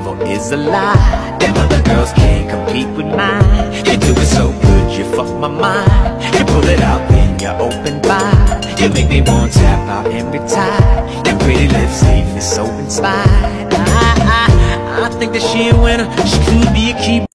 level is a lie. Them other girls can't compete with mine. You do it so good, you fuck my mind. You pull it out, then you open wide. You make me want to tap out and retire. Your pretty lips leave me so inspired. I think that she a winner. She could be a keeper.